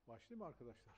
Başlayayım mı arkadaşlar?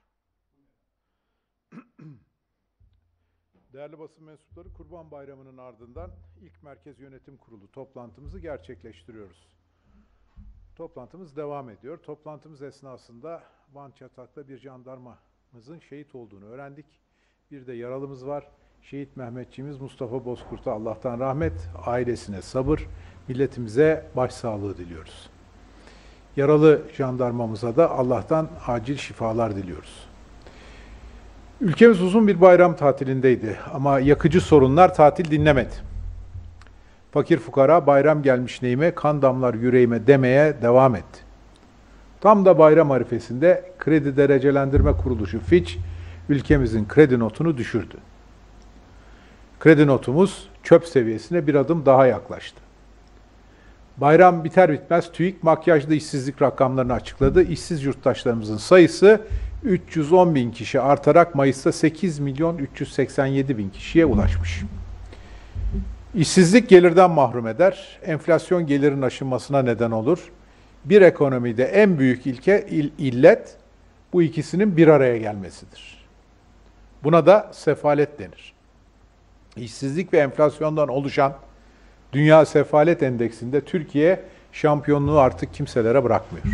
Değerli basın mensupları, Kurban Bayramı'nın ardından ilk Merkez Yönetim Kurulu toplantımızı gerçekleştiriyoruz. Toplantımız devam ediyor. Toplantımız esnasında Van Çatak'ta bir jandarmamızın şehit olduğunu öğrendik. Bir de yaralımız var. Şehit Mehmetçiğimiz Mustafa Bozkurt'a Allah'tan rahmet, ailesine sabır, milletimize başsağlığı diliyoruz. Yaralı jandarmamıza da Allah'tan acil şifalar diliyoruz. Ülkemiz uzun bir bayram tatilindeydi ama yakıcı sorunlar tatil dinlemedi. Fakir fukara bayram gelmiş neyime, kan damlar yüreğime demeye devam etti. Tam da bayram arifesinde Kredi Derecelendirme Kuruluşu Fitch ülkemizin kredi notunu düşürdü. Kredi notumuz çöp seviyesine bir adım daha yaklaştı. Bayram biter bitmez TÜİK makyajlı işsizlik rakamlarını açıkladı. İşsiz yurttaşlarımızın sayısı 310 bin kişi artarak Mayıs'ta 8 milyon 387 bin kişiye ulaşmış. İşsizlik gelirden mahrum eder, enflasyon gelirin aşınmasına neden olur. Bir ekonomide en büyük illet bu ikisinin bir araya gelmesidir. Buna da sefalet denir. İşsizlik ve enflasyondan oluşan Dünya Sefalet Endeksinde Türkiye şampiyonluğu artık kimselere bırakmıyor.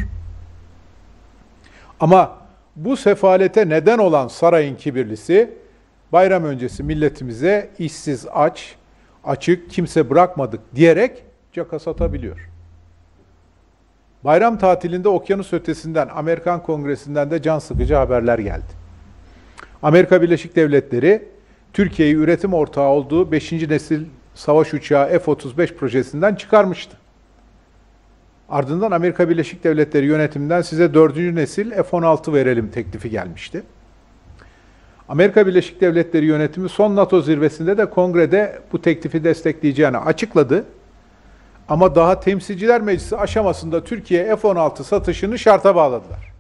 Ama bu sefalete neden olan sarayın kibirlisi, bayram öncesi milletimize işsiz, açık, kimse bırakmadık diyerek caka satabiliyor. Bayram tatilinde okyanus ötesinden, Amerikan Kongresi'nden de can sıkıcı haberler geldi. Amerika Birleşik Devletleri, Türkiye'yi üretim ortağı olduğu 5. nesil savaş uçağı F-35 projesinden çıkarmıştı. Ardından Amerika Birleşik Devletleri yönetiminden size 4. nesil F-16 verelim teklifi gelmişti. Amerika Birleşik Devletleri yönetimi son NATO zirvesinde de kongrede bu teklifi destekleyeceğini açıkladı. Ama daha Temsilciler Meclisi aşamasında Türkiye F-16 satışını şarta bağladılar.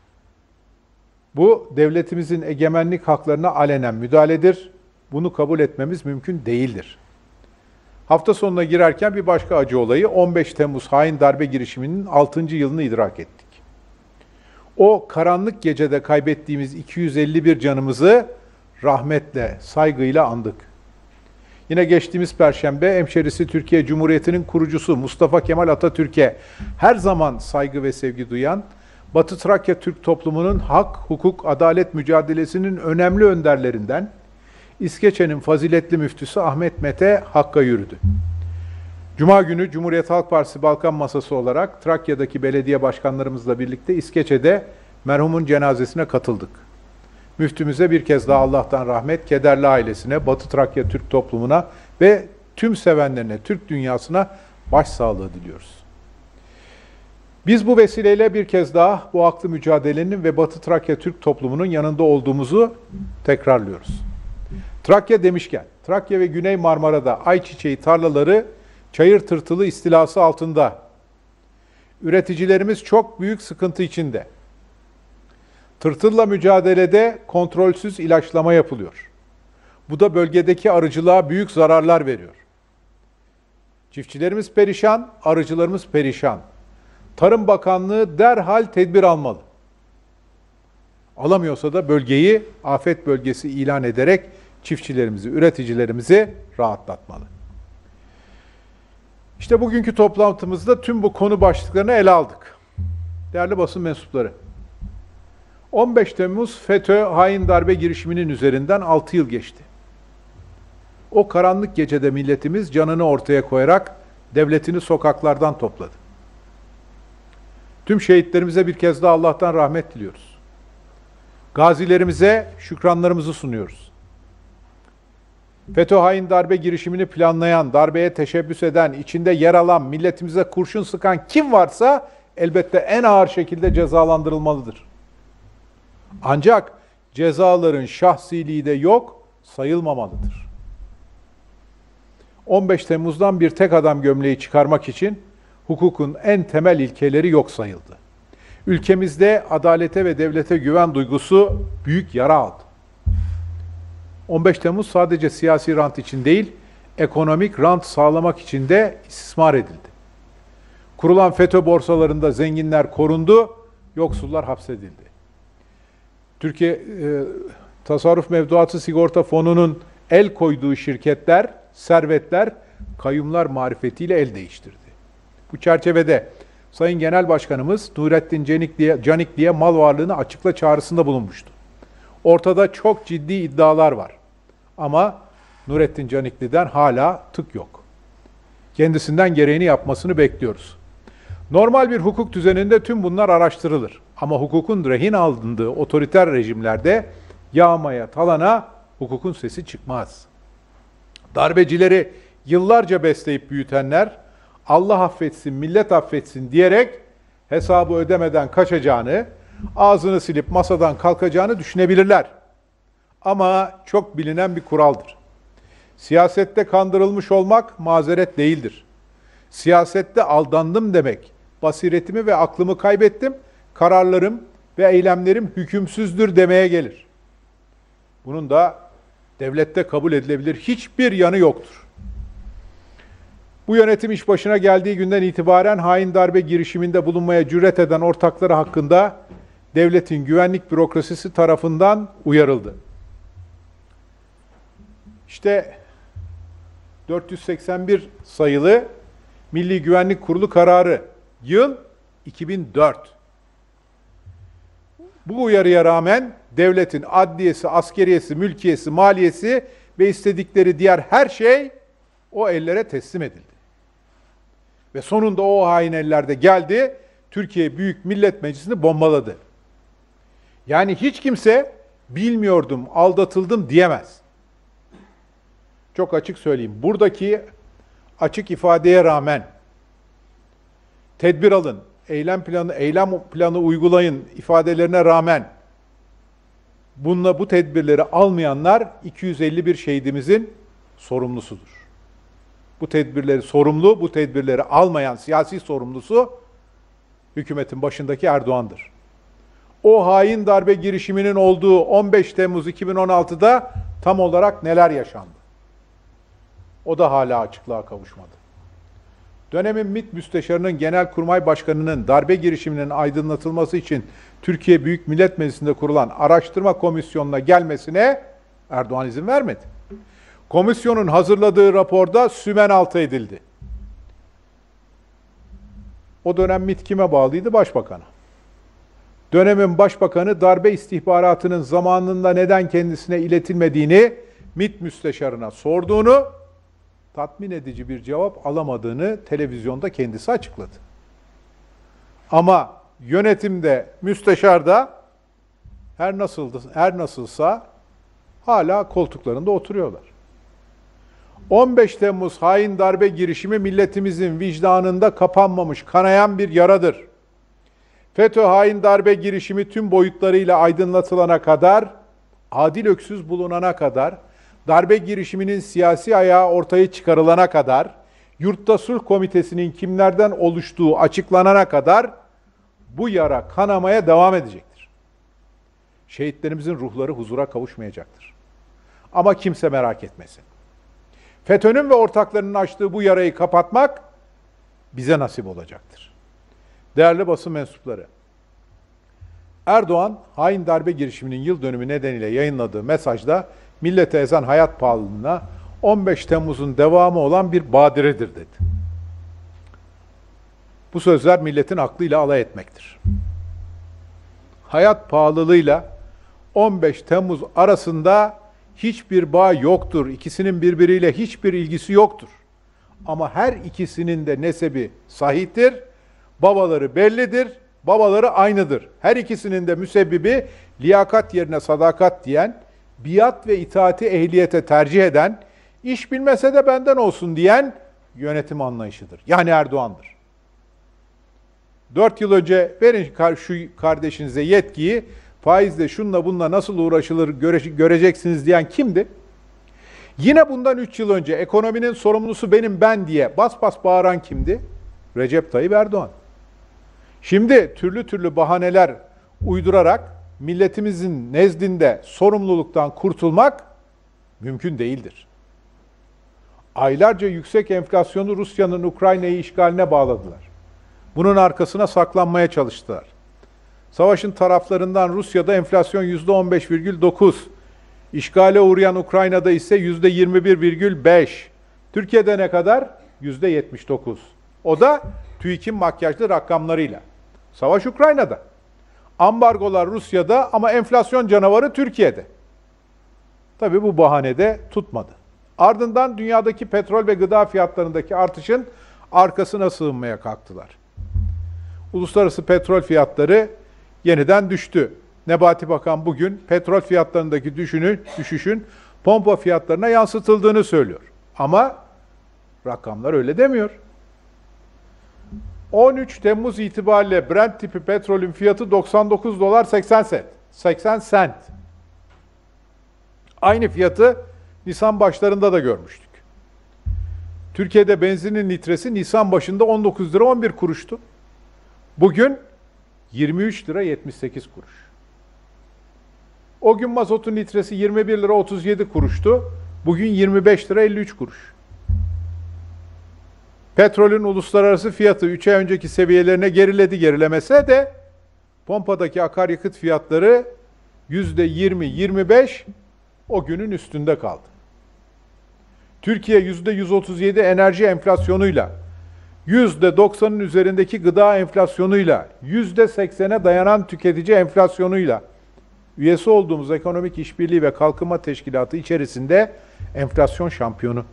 Bu devletimizin egemenlik haklarına alenen müdahaledir. Bunu kabul etmemiz mümkün değildir. Hafta sonuna girerken bir başka acı olayı 15 Temmuz hain darbe girişiminin 6. yılını idrak ettik. O karanlık gecede kaybettiğimiz 251 canımızı rahmetle, saygıyla andık. Yine geçtiğimiz Perşembe hemşerisi Türkiye Cumhuriyeti'nin kurucusu Mustafa Kemal Atatürk'e her zaman saygı ve sevgi duyan, Batı Trakya Türk toplumunun hak, hukuk, adalet mücadelesinin önemli önderlerinden, İskeçe'nin faziletli müftüsü Ahmet Mete Hakk'a yürüdü. Cuma günü Cumhuriyet Halk Partisi Balkan Masası olarak Trakya'daki belediye başkanlarımızla birlikte İskeçe'de merhumun cenazesine katıldık. Müftümüze bir kez daha Allah'tan rahmet, kederli ailesine, Batı Trakya Türk toplumuna ve tüm sevenlerine, Türk dünyasına başsağlığı diliyoruz. Biz bu vesileyle bir kez daha bu haklı mücadelenin ve Batı Trakya Türk toplumunun yanında olduğumuzu tekrarlıyoruz. Trakya demişken, Trakya ve Güney Marmara'da ayçiçeği tarlaları çayır tırtılı istilası altında. Üreticilerimiz çok büyük sıkıntı içinde. Tırtılla mücadelede kontrolsüz ilaçlama yapılıyor. Bu da bölgedeki arıcılığa büyük zararlar veriyor. Çiftçilerimiz perişan, arıcılarımız perişan. Tarım Bakanlığı derhal tedbir almalı. Alamıyorsa da bölgeyi afet bölgesi ilan ederek çiftçilerimizi, üreticilerimizi rahatlatmalı. İşte bugünkü toplantımızda tüm bu konu başlıklarını ele aldık. Değerli basın mensupları, 15 Temmuz FETÖ hain darbe girişiminin üzerinden 6 yıl geçti. O karanlık gecede milletimiz canını ortaya koyarak devletini sokaklardan topladı. Tüm şehitlerimize bir kez daha Allah'tan rahmet diliyoruz. Gazilerimize şükranlarımızı sunuyoruz. FETÖ hain darbe girişimini planlayan, darbeye teşebbüs eden, içinde yer alan, milletimize kurşun sıkan kim varsa elbette en ağır şekilde cezalandırılmalıdır. Ancak cezaların şahsiliği de yok, sayılmamalıdır. 15 Temmuz'dan bir tek adam gömleği çıkarmak için hukukun en temel ilkeleri yok sayıldı. Ülkemizde adalete ve devlete güven duygusu büyük yara aldı. 15 Temmuz sadece siyasi rant için değil, ekonomik rant sağlamak için de istismar edildi. Kurulan FETÖ borsalarında zenginler korundu, yoksullar hapsedildi. Türkiye Tasarruf Mevduatı Sigorta Fonu'nun el koyduğu şirketler, servetler kayyumlar marifetiyle el değiştirdi. Bu çerçevede Sayın Genel Başkanımız Nurettin Canik diye mal varlığını açıkla çağrısında bulunmuştu. Ortada çok ciddi iddialar var. Ama Nurettin Canikli'den hala tık yok. Kendisinden gereğini yapmasını bekliyoruz. Normal bir hukuk düzeninde tüm bunlar araştırılır. Ama hukukun rehin alındığı otoriter rejimlerde yağmaya, talana hukukun sesi çıkmaz. Darbecileri yıllarca besleyip büyütenler, Allah affetsin, millet affetsin diyerek hesabı ödemeden kaçacağını, ağzını silip masadan kalkacağını düşünebilirler. Ama çok bilinen bir kuraldır. Siyasette kandırılmış olmak mazeret değildir. Siyasette aldandım demek, basiretimi ve aklımı kaybettim, kararlarım ve eylemlerim hükümsüzdür demeye gelir. Bunun da devlette kabul edilebilir hiçbir yanı yoktur. Bu yönetim iş başına geldiği günden itibaren hain darbe girişiminde bulunmaya cüret eden ortakları hakkında devletin güvenlik bürokrasisi tarafından uyarıldı. İşte 481 sayılı Milli Güvenlik Kurulu kararı, yıl 2004. Bu uyarıya rağmen devletin adliyesi, askeriyesi, mülkiyesi, maliyesi ve istedikleri diğer her şey o ellere teslim edildi. Ve sonunda o hain ellerde geldi, Türkiye Büyük Millet Meclisi'ni bombaladı. Yani hiç kimse bilmiyordum, aldatıldım diyemez. Çok açık söyleyeyim. Buradaki açık ifadeye rağmen tedbir alın, eylem planı uygulayın ifadelerine rağmen bu tedbirleri almayanlar 251 şehidimizin sorumlusudur. Bu tedbirleri almayan siyasi sorumlusu hükümetin başındaki Erdoğan'dır. O hain darbe girişiminin olduğu 15 Temmuz 2016'da tam olarak neler yaşandı? O da hala açıklığa kavuşmadı. Dönemin MİT Müsteşarı'nın Genelkurmay Başkanı'nın darbe girişiminin aydınlatılması için Türkiye Büyük Millet Meclisi'nde kurulan araştırma komisyonuna gelmesine Erdoğan izin vermedi. Komisyonun hazırladığı raporda sümenaltı edildi. O dönem MİT kime bağlıydı? Başbakan'a. Dönemin başbakanı darbe istihbaratının zamanında neden kendisine iletilmediğini MİT Müsteşarı'na sorduğunu, tatmin edici bir cevap alamadığını televizyonda kendisi açıkladı. Ama yönetimde, müsteşarda her nasılsa hala koltuklarında oturuyorlar. 15 Temmuz hain darbe girişimi milletimizin vicdanında kapanmamış, kanayan bir yaradır. FETÖ hain darbe girişimi tüm boyutlarıyla aydınlatılana kadar, adil öksüz bulunana kadar, darbe girişiminin siyasi ayağı ortaya çıkarılana kadar, Yurtta Sulh Komitesi'nin kimlerden oluştuğu açıklanana kadar bu yara kanamaya devam edecektir. Şehitlerimizin ruhları huzura kavuşmayacaktır. Ama kimse merak etmesin. FETÖ'nün ve ortaklarının açtığı bu yarayı kapatmak bize nasip olacaktır. Değerli basın mensupları, Erdoğan, hain darbe girişiminin yıl dönümü nedeniyle yayınladığı mesajda millete ezen hayat pahalılığına 15 Temmuz'un devamı olan bir badiredir dedi. Bu sözler milletin aklıyla alay etmektir. Hayat pahalılığıyla 15 Temmuz arasında hiçbir bağ yoktur. İkisinin birbiriyle hiçbir ilgisi yoktur. Ama her ikisinin de nesebi sahihtir, babaları bellidir, babaları aynıdır. Her ikisinin de müsebbibi liyakat yerine sadakat diyen, biat ve itaati ehliyete tercih eden, iş bilmese de benden olsun diyen yönetim anlayışıdır. Yani Erdoğan'dır. 4 yıl önce verin şu kardeşinize yetkiyi, faizle şunla bununla nasıl uğraşılır göreceksiniz diyen kimdi? Yine bundan 3 yıl önce ekonominin sorumlusu ben diye bas bas bağıran kimdi? Recep Tayyip Erdoğan. Şimdi türlü bahaneler uydurarak milletimizin nezdinde sorumluluktan kurtulmak mümkün değildir. Aylarca yüksek enflasyonu Rusya'nın Ukrayna'yı işgaline bağladılar. Bunun arkasına saklanmaya çalıştılar. Savaşın taraflarından Rusya'da enflasyon %15,9. İşgale uğrayan Ukrayna'da ise %21,5. Türkiye'de ne kadar? %79. O da TÜİK'in makyajlı rakamlarıyla. Savaş Ukrayna'da. Ambargolar Rusya'da ama enflasyon canavarı Türkiye'de. Tabii bu bahane de tutmadı. Ardından dünyadaki petrol ve gıda fiyatlarındaki artışın arkasına sığınmaya kalktılar. Uluslararası petrol fiyatları yeniden düştü. Nebati Bakan bugün petrol fiyatlarındaki düşüşün pompa fiyatlarına yansıtıldığını söylüyor. Ama rakamlar öyle demiyor. 13 Temmuz itibariyle Brent tipi petrolün fiyatı 99 dolar 80 sent. 80 sent. Aynı fiyatı Nisan başlarında da görmüştük. Türkiye'de benzinin litresi Nisan başında 19 lira 11 kuruştu. Bugün 23 lira 78 kuruş. O gün mazotun litresi 21 lira 37 kuruştu. Bugün 25 lira 53 kuruş. Petrolün uluslararası fiyatı 3 ay önceki seviyelerine gerilemese de pompadaki akaryakıt fiyatları %20-25 o günün üstünde kaldı. Türkiye %137 enerji enflasyonuyla, %90'ın üzerindeki gıda enflasyonuyla, %80'e dayanan tüketici enflasyonuyla, üyesi olduğumuz Ekonomik İşbirliği ve Kalkınma Teşkilatı içerisinde enflasyon şampiyonu.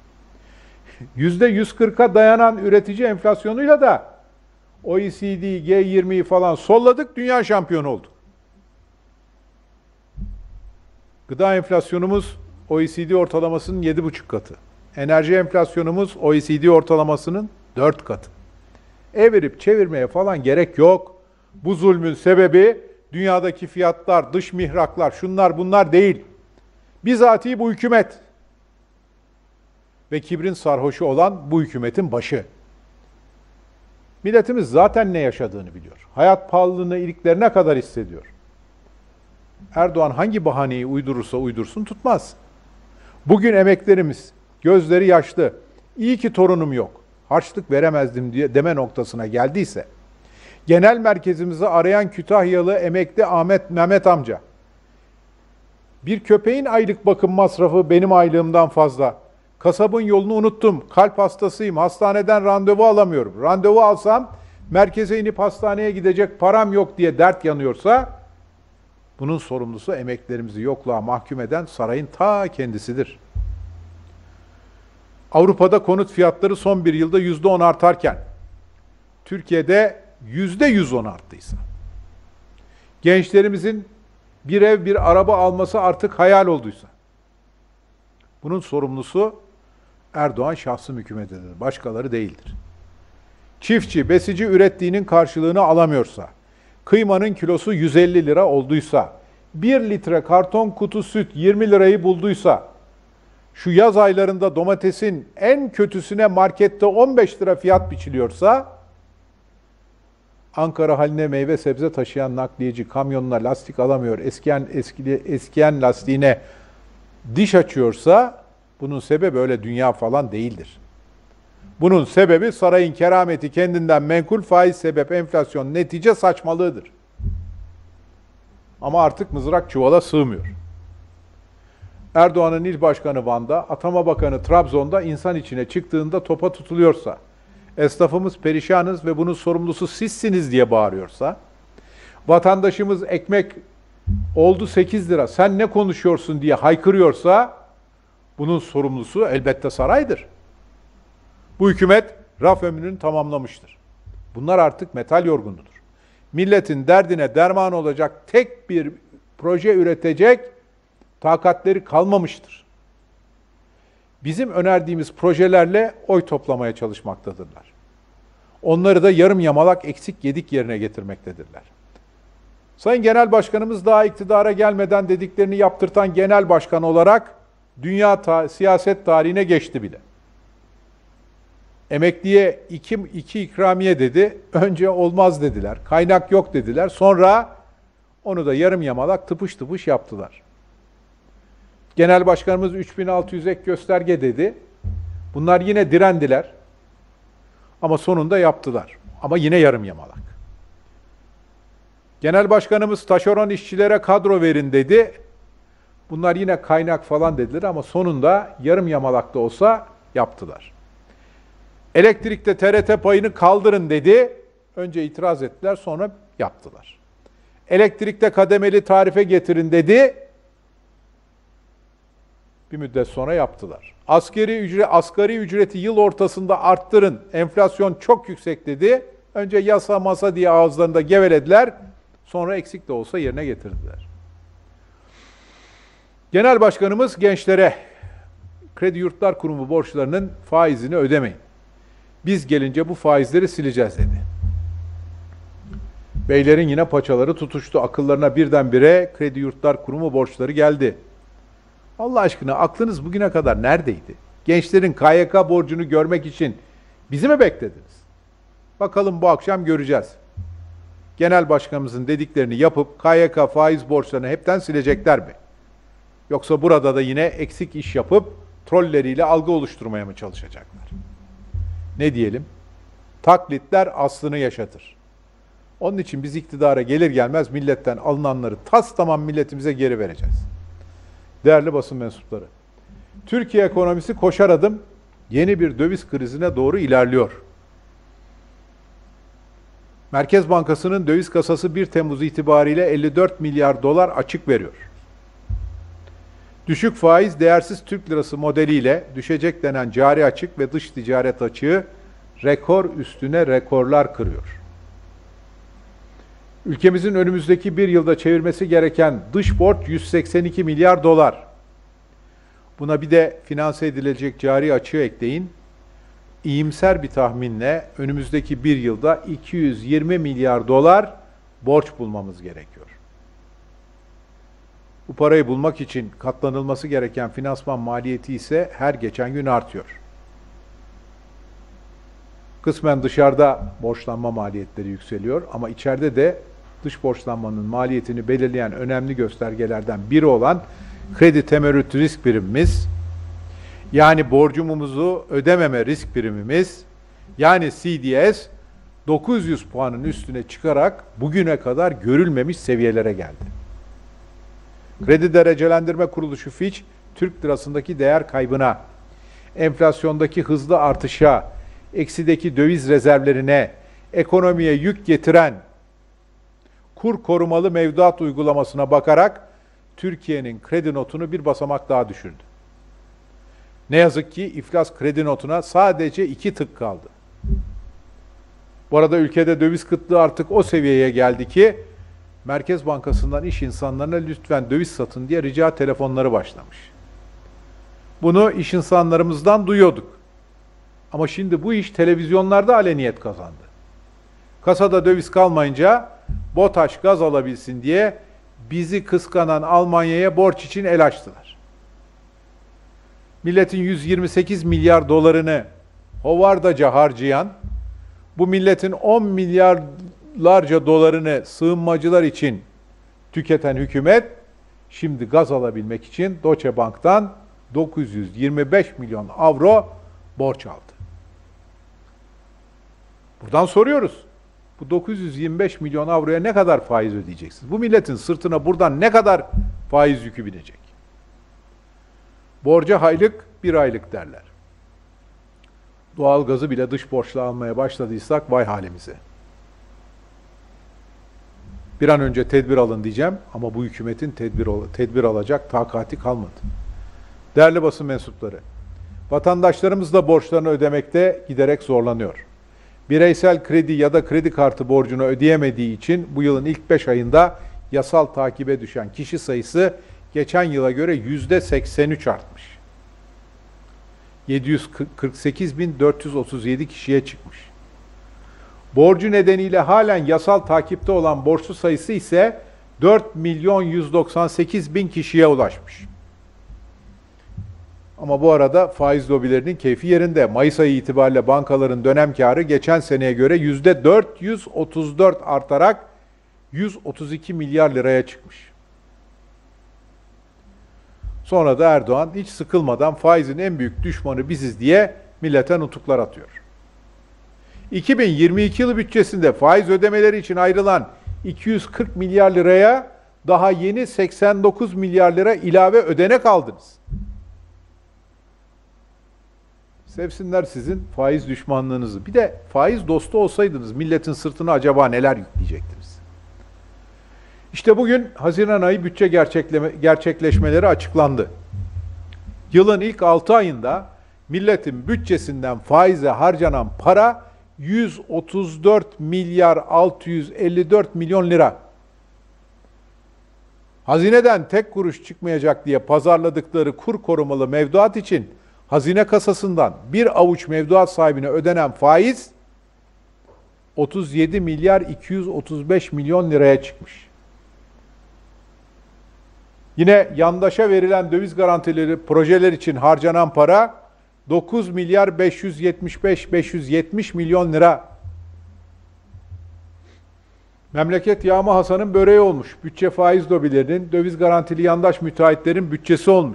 %140'a dayanan üretici enflasyonuyla da OECD, G20'yi falan solladık, dünya şampiyonu olduk. Gıda enflasyonumuz OECD ortalamasının 7,5 katı. Enerji enflasyonumuz OECD ortalamasının 4 katı. Evirip çevirmeye falan gerek yok. Bu zulmün sebebi dünyadaki fiyatlar, dış mihraklar, şunlar bunlar değil. Bizatihi bu hükümet. Ve kibrin sarhoşu olan bu hükümetin başı. Milletimiz zaten ne yaşadığını biliyor. Hayat pahalılığını iliklerine kadar hissediyor. Erdoğan hangi bahaneyi uydurursa uydursun tutmaz. Bugün emeklerimiz, gözleri yaşlı, iyi ki torunum yok, harçlık veremezdim diye deme noktasına geldiyse, genel merkezimizi arayan Kütahyalı emekli Mehmet amca, bir köpeğin aylık bakım masrafı benim aylığımdan fazla, kasabın yolunu unuttum, kalp hastasıyım, hastaneden randevu alamıyorum, randevu alsam merkeze inip hastaneye gidecek param yok diye dert yanıyorsa, bunun sorumlusu emeklilerimizi yokluğa mahkum eden sarayın ta kendisidir. Avrupa'da konut fiyatları son bir yılda %10 artarken, Türkiye'de %110 arttıysa, gençlerimizin bir ev bir araba alması artık hayal olduysa, bunun sorumlusu Erdoğan şahsım hükümetidir, başkaları değildir. Çiftçi, besici ürettiğinin karşılığını alamıyorsa, kıymanın kilosu 150 lira olduysa, 1 litre karton kutu süt 20 lirayı bulduysa, şu yaz aylarında domatesin en kötüsüne markette 15 lira fiyat biçiliyorsa, Ankara haline meyve sebze taşıyan nakliyeci kamyonuna lastik alamıyor, eskiyen lastiğine diş açıyorsa, bunun sebebi öyle dünya falan değildir. Bunun sebebi sarayın kerameti kendinden menkul, faiz sebep, enflasyon netice saçmalığıdır. Ama artık mızrak çuvala sığmıyor. Erdoğan'ın il başkanı Van'da, atama bakanı Trabzon'da insan içine çıktığında topa tutuluyorsa, esnafımız perişanız ve bunun sorumlusu sizsiniz diye bağırıyorsa, vatandaşımız ekmek oldu 8 lira, sen ne konuşuyorsun diye haykırıyorsa, bunun sorumlusu elbette saraydır. Bu hükümet raf ömrünü tamamlamıştır. Bunlar artık metal yorgunudur. Milletin derdine derman olacak tek bir proje üretecek takatleri kalmamıştır. Bizim önerdiğimiz projelerle oy toplamaya çalışmaktadırlar. Onları da yarım yamalak eksik yedik yerine getirmektedirler. Sayın Genel Başkanımız daha iktidara gelmeden dediklerini yaptırtan genel başkan olarak dünya siyaset tarihine geçti bile. Emekliye iki ikramiye dedi, önce olmaz dediler, kaynak yok dediler, sonra onu da yarım yamalak tıpış tıpış yaptılar. Genel Başkanımız 3600 ek gösterge dedi, bunlar yine direndiler ama sonunda yaptılar ama yine yarım yamalak. Genel Başkanımız taşeron işçilere kadro verin dedi. Bunlar yine kaynak falan dediler ama sonunda yarım yamalak da olsa yaptılar. Elektrikte TRT payını kaldırın dedi. Önce itiraz ettiler, sonra yaptılar. Elektrikte kademeli tarife getirin dedi. Bir müddet sonra yaptılar. Asgari ücreti yıl ortasında arttırın, enflasyon çok yüksek dedi. Önce yasa masa diye ağızlarında gevelediler. Sonra eksik de olsa yerine getirdiler. Genel Başkanımız gençlere Kredi Yurtlar Kurumu borçlarının faizini ödemeyin. Biz gelince bu faizleri sileceğiz dedi. Beylerin yine paçaları tutuştu. Akıllarına birdenbire Kredi Yurtlar Kurumu borçları geldi. Allah aşkına aklınız bugüne kadar neredeydi? Gençlerin KYK borcunu görmek için bizi mi beklediniz? Bakalım bu akşam göreceğiz. Genel Başkanımızın dediklerini yapıp KYK faiz borçlarını hepten silecekler mi? Yoksa burada da yine eksik iş yapıp trolleriyle algı oluşturmaya mı çalışacaklar? Ne diyelim? Taklitler aslını yaşatır. Onun için biz iktidara gelir gelmez milletten alınanları tamam milletimize geri vereceğiz. Değerli basın mensupları, Türkiye ekonomisi koşar adım yeni bir döviz krizine doğru ilerliyor. Merkez Bankası'nın döviz kasası 1 Temmuz itibariyle 54 milyar dolar açık veriyor. Düşük faiz, değersiz Türk lirası modeliyle düşecek denen cari açık ve dış ticaret açığı rekor üstüne rekorlar kırıyor. Ülkemizin önümüzdeki bir yılda çevirmesi gereken dış borç 182 milyar dolar. Buna bir de finanse edilecek cari açığı ekleyin. İyimser bir tahminle önümüzdeki bir yılda 220 milyar dolar borç bulmamız gerekiyor. Bu parayı bulmak için katlanılması gereken finansman maliyeti ise her geçen gün artıyor. Kısmen dışarıda borçlanma maliyetleri yükseliyor ama içeride de dış borçlanmanın maliyetini belirleyen önemli göstergelerden biri olan kredi temerrüt risk primimiz, yani borcumuzu ödememe risk primimiz, yani CDS 900 puanın üstüne çıkarak bugüne kadar görülmemiş seviyelere geldi. Kredi Derecelendirme Kuruluşu Fitch, Türk lirasındaki değer kaybına, enflasyondaki hızlı artışa, eksideki döviz rezervlerine, ekonomiye yük getiren kur korumalı mevduat uygulamasına bakarak Türkiye'nin kredi notunu bir basamak daha düşürdü. Ne yazık ki iflas kredi notuna sadece 2 tık kaldı. Bu arada ülkede döviz kıtlığı artık o seviyeye geldi ki Merkez Bankası'ndan iş insanlarına lütfen döviz satın diye rica telefonları başlamış. Bunu iş insanlarımızdan duyuyorduk. Ama şimdi bu iş televizyonlarda aleniyet kazandı. Kasada döviz kalmayınca BOTAŞ gaz alabilsin diye bizi kıskanan Almanya'ya borç için el açtılar. Milletin 128 milyar dolarını hovardaca harcayan, bu milletin 10 milyarlarca dolarını sığınmacılar için tüketen hükümet, şimdi gaz alabilmek için Deutsche Bank'tan 925 milyon avro borç aldı. Buradan soruyoruz. Bu 925 milyon avroya ne kadar faiz ödeyeceksiniz? Bu milletin sırtına buradan ne kadar faiz yükü binecek? Borca haylık, bir aylık derler. Doğalgazı bile dış borçla almaya başladıysak vay halimize. Bir an önce tedbir alın diyeceğim ama bu hükümetin tedbir alacak takati kalmadı. Değerli basın mensupları, vatandaşlarımız da borçlarını ödemekte giderek zorlanıyor. Bireysel kredi ya da kredi kartı borcunu ödeyemediği için bu yılın ilk 5 ayında yasal takibe düşen kişi sayısı geçen yıla göre %83 artmış. 748.437 kişiye çıkmış. Borcu nedeniyle halen yasal takipte olan borçlu sayısı ise 4.198.000 kişiye ulaşmış. Ama bu arada faiz lobilerinin keyfi yerinde. Mayıs ayı itibariyle bankaların dönem karı geçen seneye göre %434 artarak 132 milyar liraya çıkmış. Sonra da Erdoğan hiç sıkılmadan faizin en büyük düşmanı biziz diye millete nutuklar atıyor. 2022 yılı bütçesinde faiz ödemeleri için ayrılan 240 milyar liraya daha yeni 89 milyar lira ilave ödenek aldınız. Sevsinler sizin faiz düşmanlığınızı. Bir de faiz dostu olsaydınız milletin sırtına acaba neler yükleyecektiniz? İşte bugün Haziran ayı bütçe gerçekleşmeleri açıklandı. Yılın ilk 6 ayında milletin bütçesinden faize harcanan para 134 milyar 654 milyon lira. Hazineden tek kuruş çıkmayacak diye pazarladıkları kur korumalı mevduat için hazine kasasından bir avuç mevduat sahibine ödenen faiz 37 milyar 235 milyon liraya çıkmış. Yine yandaşa verilen döviz garantileri projeler için harcanan para 9 milyar 570 milyon lira. Memleket Yağma Hasan'ın böreği olmuş. Bütçe faiz lobilerinin, döviz garantili yandaş müteahhitlerin bütçesi olmuş.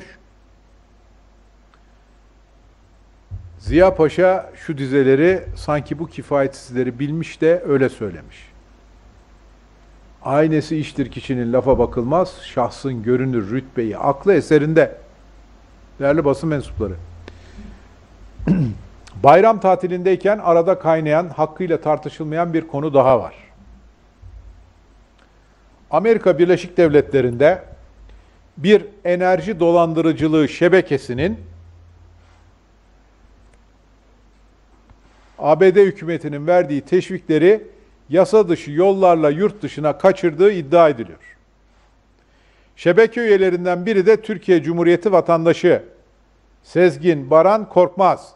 Ziya Paşa şu dizeleri sanki bu kifayetsizleri bilmiş de öyle söylemiş. Aynesi iştir kişinin lafa bakılmaz, şahsın görünür rütbeyi, aklı eserinde. Değerli basın mensupları. Bayram tatilindeyken arada kaynayan, hakkıyla tartışılmayan bir konu daha var. Amerika Birleşik Devletleri'nde bir enerji dolandırıcılığı şebekesinin ABD hükümetinin verdiği teşvikleri yasa dışı yollarla yurt dışına kaçırdığı iddia ediliyor. Şebeke üyelerinden biri de Türkiye Cumhuriyeti vatandaşı Sezgin Baran Korkmaz.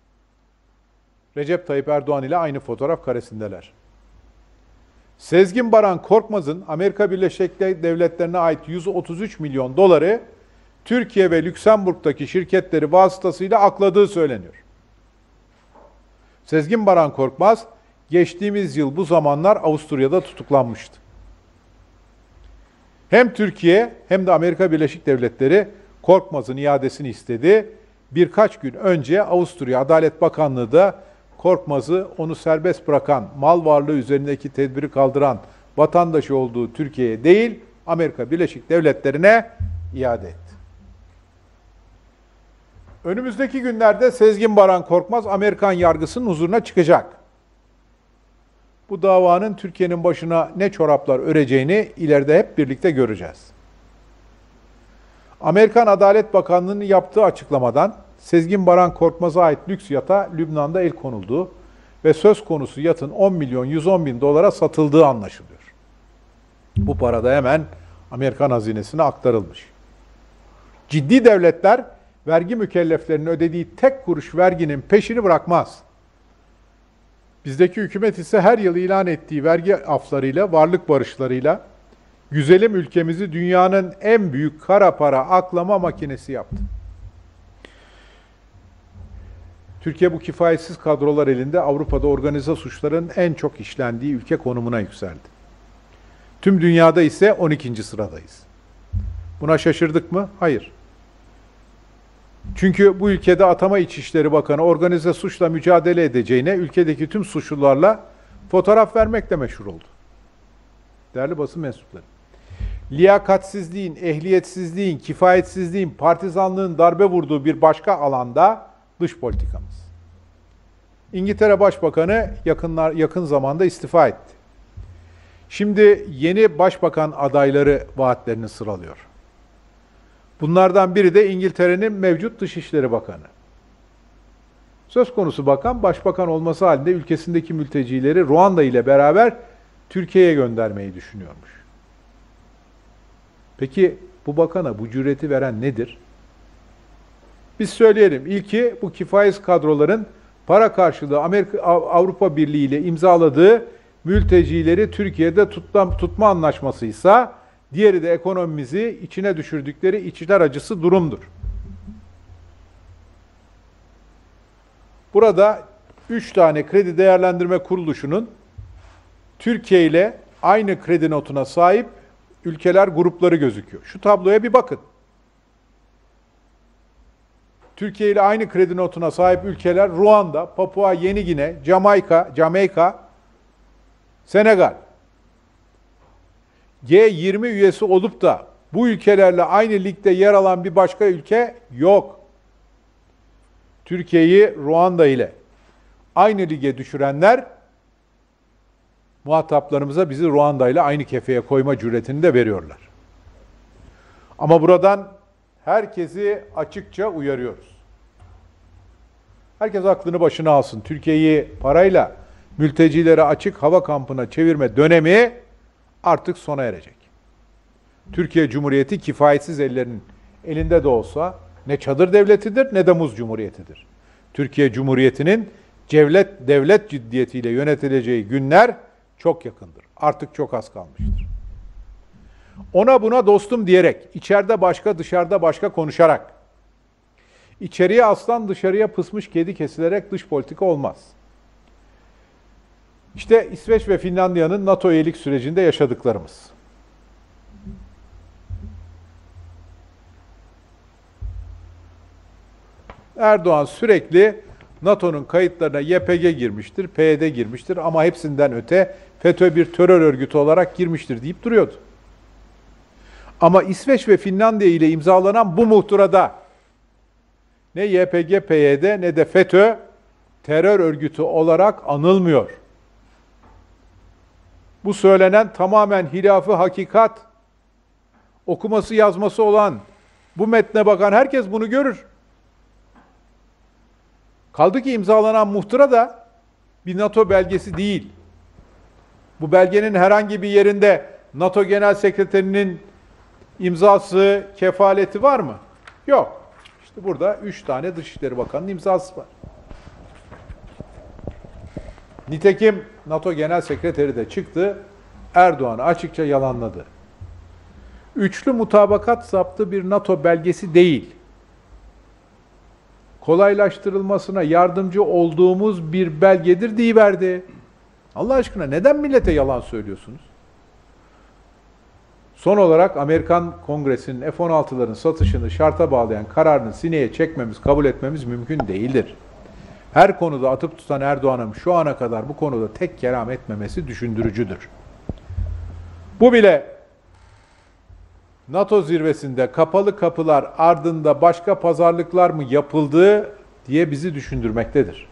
Recep Tayyip Erdoğan ile aynı fotoğraf karesindeler. Sezgin Baran Korkmaz'ın Amerika Birleşik Devletleri'ne ait 133 milyon doları Türkiye ve Lüksemburg'daki şirketleri vasıtasıyla akladığı söyleniyor. Sezgin Baran Korkmaz, geçtiğimiz yıl bu zamanlar Avusturya'da tutuklanmıştı. Hem Türkiye hem de Amerika Birleşik Devletleri Korkmaz'ın iadesini istedi. Birkaç gün önce Avusturya Adalet Bakanlığı da Korkmaz'ı onu serbest bırakan, mal varlığı üzerindeki tedbiri kaldıran vatandaşı olduğu Türkiye'ye değil, Amerika Birleşik Devletleri'ne iade etti. Önümüzdeki günlerde Sezgin Baran Korkmaz Amerikan yargısının huzuruna çıkacak. Bu davanın Türkiye'nin başına ne çoraplar öreceğini ileride hep birlikte göreceğiz. Amerikan Adalet Bakanlığı'nın yaptığı açıklamadan Sezgin Baran Korkmaz'a ait lüks yata Lübnan'da el konulduğu ve söz konusu yatın 10 milyon 110 bin dolara satıldığı anlaşılıyor. Bu para da hemen Amerikan hazinesine aktarılmış. Ciddi devletler vergi mükelleflerinin ödediği tek kuruş verginin peşini bırakmaz. Bizdeki hükümet ise her yıl ilan ettiği vergi aflarıyla, varlık barışlarıyla güzelim ülkemizi dünyanın en büyük kara para aklama makinesi yaptı. Türkiye bu kifayetsiz kadrolar elinde Avrupa'da organize suçların en çok işlendiği ülke konumuna yükseldi. Tüm dünyada ise 12. sıradayız. Buna şaşırdık mı? Hayır. Çünkü bu ülkede Atama İçişleri Bakanı organize suçla mücadele edeceğine ülkedeki tüm suçlularla fotoğraf vermekle meşhur oldu. Değerli basın mensupları. Liyakatsizliğin, ehliyetsizliğin, kifayetsizliğin, partizanlığın darbe vurduğu bir başka alanda dış politikamız. İngiltere Başbakanı yakın zamanda istifa etti. Şimdi yeni başbakan adayları vaatlerini sıralıyor. Bunlardan biri de İngiltere'nin mevcut Dışişleri Bakanı. Söz konusu bakan, başbakan olması halinde ülkesindeki mültecileri Ruanda ile beraber Türkiye'ye göndermeyi düşünüyormuş. Peki bu bakana bu cüreti veren nedir? Biz söyleyelim. İlki bu kifayetsiz kadroların para karşılığı Avrupa Birliği ile imzaladığı mültecileri Türkiye'de tutma anlaşmasıysa, diğeri de ekonomimizi içine düşürdükleri içler acısı durumdur. Burada 3 tane kredi değerlendirme kuruluşunun Türkiye ile aynı kredi notuna sahip ülkeler grupları gözüküyor. Şu tabloya bir bakın. Türkiye ile aynı kredi notuna sahip ülkeler Ruanda, Papua Yeni Gine, Jamaika, Senegal. G20 üyesi olup da bu ülkelerle aynı ligde yer alan bir başka ülke yok. Türkiye'yi Ruanda ile aynı lige düşürenler muhataplarımıza bizi Ruanda ile aynı kefeye koyma cüretini de veriyorlar. Ama buradan herkesi açıkça uyarıyoruz. Herkes aklını başına alsın. Türkiye'yi parayla mültecilere açık hava kampına çevirme dönemi artık sona erecek. Türkiye Cumhuriyeti kifayetsiz ellerin elinde de olsa ne çadır devletidir ne de muz cumhuriyetidir. Türkiye Cumhuriyeti'nin devlet ciddiyetiyle yönetileceği günler çok yakındır. Artık çok az kalmıştır. Ona buna dostum diyerek, içeride başka dışarıda başka konuşarak, içeriye aslan dışarıya pısmış kedi kesilerek dış politika olmaz. İşte İsveç ve Finlandiya'nın NATO üyelik sürecinde yaşadıklarımız. Erdoğan sürekli NATO'nun kayıtlarına YPG girmiştir, PYD girmiştir ama hepsinden öte FETÖ bir terör örgütü olarak girmiştir deyip duruyordu. Ama İsveç ve Finlandiya ile imzalanan bu muhtırada ne YPG, PYD ne de FETÖ terör örgütü olarak anılmıyor. Bu söylenen tamamen hilafı hakikat. Okuması yazması olan, bu metne bakan herkes bunu görür. Kaldı ki imzalanan muhtıra da bir NATO belgesi değil. Bu belgenin herhangi bir yerinde NATO Genel Sekreterinin imzası, kefaleti var mı? Yok. İşte burada 3 tane Dışişleri Bakanı'nın imzası var. Nitekim NATO Genel Sekreteri de çıktı, Erdoğan'ı açıkça yalanladı. Üçlü mutabakat zaptı bir NATO belgesi değil. Kolaylaştırılmasına yardımcı olduğumuz bir belgedir deyiverdi. Allah aşkına neden millete yalan söylüyorsunuz? Son olarak Amerikan Kongresi'nin F-16'ların satışını şarta bağlayan kararını sineye çekmemiz, kabul etmemiz mümkün değildir. Her konuda atıp tutan Erdoğan'ın şu ana kadar bu konuda tek kelam etmemesi düşündürücüdür. Bu bile NATO zirvesinde kapalı kapılar ardında başka pazarlıklar mı yapıldı diye bizi düşündürmektedir.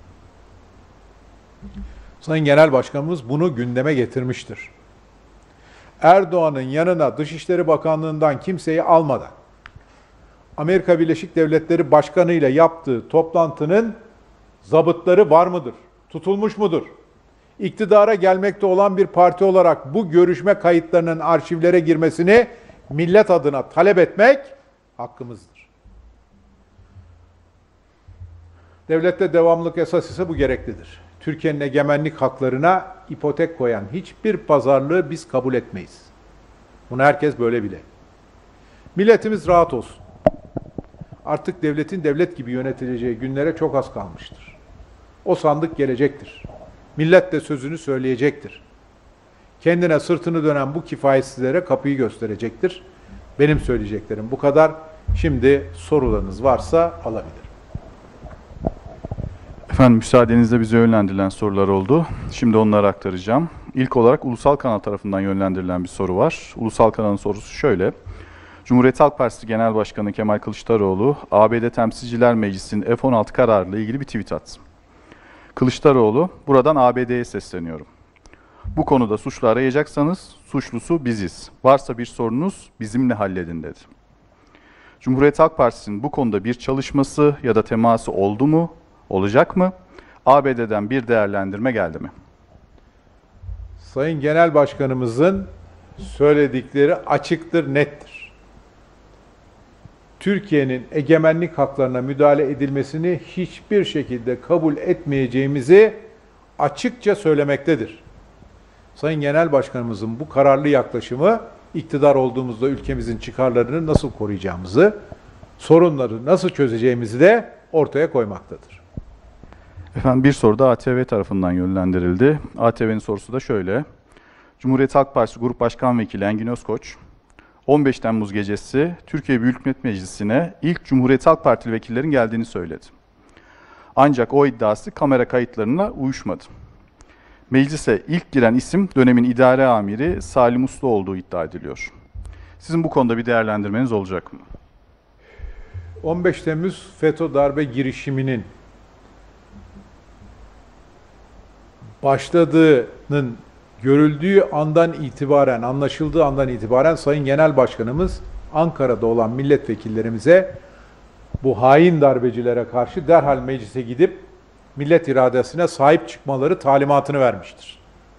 Sayın Genel Başkanımız bunu gündeme getirmiştir. Erdoğan'ın yanına Dışişleri Bakanlığı'ndan kimseyi almadan Amerika Birleşik Devletleri Başkanı ile yaptığı toplantının zabıtları var mıdır? Tutulmuş mudur? İktidara gelmekte olan bir parti olarak bu görüşme kayıtlarının arşivlere girmesini millet adına talep etmek hakkımızdır. Devlette devamlılık esas ise bu gereklidir. Türkiye'nin egemenlik haklarına ipotek koyan hiçbir pazarlığı biz kabul etmeyiz. Bunu herkes böyle bile. Milletimiz rahat olsun. Artık devletin devlet gibi yönetileceği günlere çok az kalmıştır. O sandık gelecektir. Millet de sözünü söyleyecektir. Kendine sırtını dönen bu kifayetsizlere kapıyı gösterecektir. Benim söyleyeceklerim bu kadar. Şimdi sorularınız varsa alabilirim. Efendim müsaadenizle bize yönlendirilen sorular oldu. Şimdi onları aktaracağım. İlk olarak Ulusal Kanal tarafından yönlendirilen bir soru var. Ulusal Kanal'ın sorusu şöyle. Cumhuriyet Halk Partisi Genel Başkanı Kemal Kılıçdaroğlu, ABD Temsilciler Meclisi'nin F-16 kararıyla ilgili bir tweet attı. Kılıçdaroğlu, buradan ABD'ye sesleniyorum. Bu konuda suçlu arayacaksanız suçlusu biziz. Varsa bir sorunuz bizimle halledin dedi. Cumhuriyet Halk Partisi'nin bu konuda bir çalışması ya da teması oldu mu, olacak mı? ABD'den bir değerlendirme geldi mi? Sayın Genel Başkanımızın söyledikleri açıktır, nettir. Türkiye'nin egemenlik haklarına müdahale edilmesini hiçbir şekilde kabul etmeyeceğimizi açıkça söylemektedir. Sayın Genel Başkanımızın bu kararlı yaklaşımı iktidar olduğumuzda ülkemizin çıkarlarını nasıl koruyacağımızı, sorunları nasıl çözeceğimizi de ortaya koymaktadır. Efendim bir soru da ATV tarafından yönlendirildi. ATV'nin sorusu da şöyle. Cumhuriyet Halk Partisi Grup Başkan Vekili Engin Özkoç, 15 Temmuz gecesi Türkiye Büyük Millet Meclisi'ne ilk Cumhuriyet Halk Partili vekillerin geldiğini söyledi. Ancak o iddiası kamera kayıtlarına uyuşmadı. Meclise ilk giren isim dönemin idare amiri Salim Uslu olduğu iddia ediliyor. Sizin bu konuda bir değerlendirmeniz olacak mı? 15 Temmuz FETÖ darbe girişiminin başladığının görüldüğü andan itibaren, anlaşıldığı andan itibaren Sayın Genel Başkanımız Ankara'da olan milletvekillerimize bu hain darbecilere karşı derhal meclise gidip millet iradesine sahip çıkmaları talimatını vermiştir.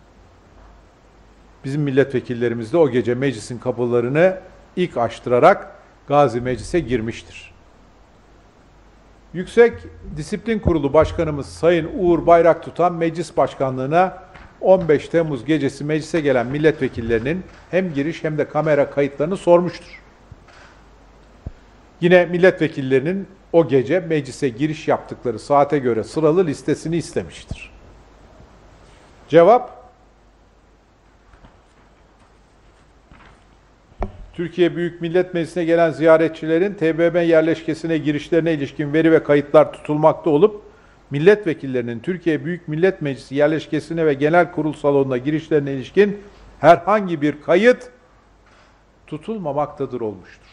Bizim milletvekillerimiz de o gece meclisin kapılarını ilk açtırarak Gazi Meclis'e girmiştir. Yüksek Disiplin Kurulu Başkanımız Sayın Uğur Bayraktutan meclis başkanlığına 15 Temmuz gecesi meclise gelen milletvekillerinin hem giriş hem de kamera kayıtlarını sormuştur. Yine milletvekillerinin o gece meclise giriş yaptıkları saate göre sıralı listesini istemiştir. Cevap: Türkiye Büyük Millet Meclisi'ne gelen ziyaretçilerin TBMM yerleşkesine girişlerine ilişkin veri ve kayıtlar tutulmakta olup, milletvekillerinin Türkiye Büyük Millet Meclisi yerleşkesine ve genel kurul salonuna girişlerine ilişkin herhangi bir kayıt tutulmamaktadır olmuştur.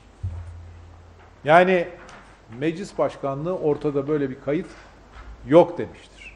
Yani meclis başkanlığı ortada böyle bir kayıt yok demiştir.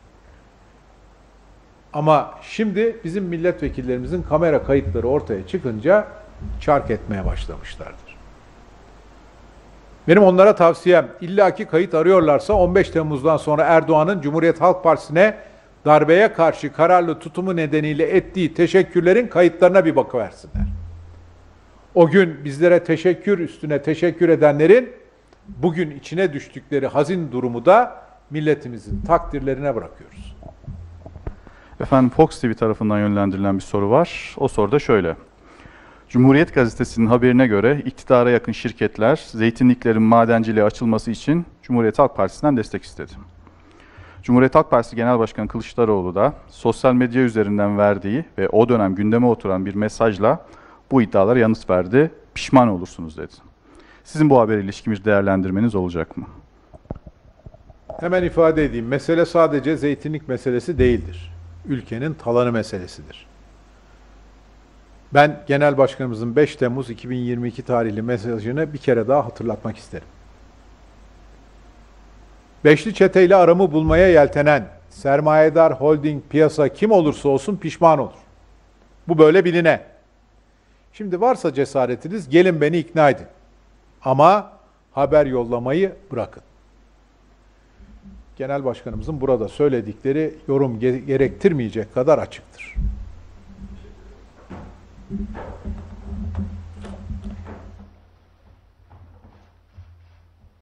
Ama şimdi bizim milletvekillerimizin kamera kayıtları ortaya çıkınca çark etmeye başlamışlardır. Benim onlara tavsiyem, illaki kayıt arıyorlarsa 15 Temmuz'dan sonra Erdoğan'ın Cumhuriyet Halk Partisi'ne darbeye karşı kararlı tutumu nedeniyle ettiği teşekkürlerin kayıtlarına bir bakıversinler. O gün bizlere teşekkür üstüne teşekkür edenlerin bugün içine düştükleri hazin durumu da milletimizin takdirlerine bırakıyoruz. Efendim, Fox TV tarafından yönlendirilen bir soru var. O soru da şöyle. Cumhuriyet Gazetesi'nin haberine göre iktidara yakın şirketler zeytinliklerin madenciliğe açılması için Cumhuriyet Halk Partisi'nden destek istedi. Cumhuriyet Halk Partisi Genel Başkanı Kılıçdaroğlu da sosyal medya üzerinden verdiği ve o dönem gündeme oturan bir mesajla bu iddialara yanıt verdi. Pişman olursunuz dedi. Sizin bu habere ilişkin bir değerlendirmeniz olacak mı? Hemen ifade edeyim. Mesele sadece zeytinlik meselesi değildir. Ülkenin talanı meselesidir. Ben Genel Başkanımızın 5 Temmuz 2022 tarihli mesajını bir kere daha hatırlatmak isterim. Beşli çeteyle aramı bulmaya yeltenen sermayedar, holding, piyasa kim olursa olsun pişman olur. Bu böyle biline. Şimdi varsa cesaretiniz gelin beni ikna edin. Ama haber yollamayı bırakın. Genel Başkanımızın burada söyledikleri yorum gerektirmeyecek kadar açıktır.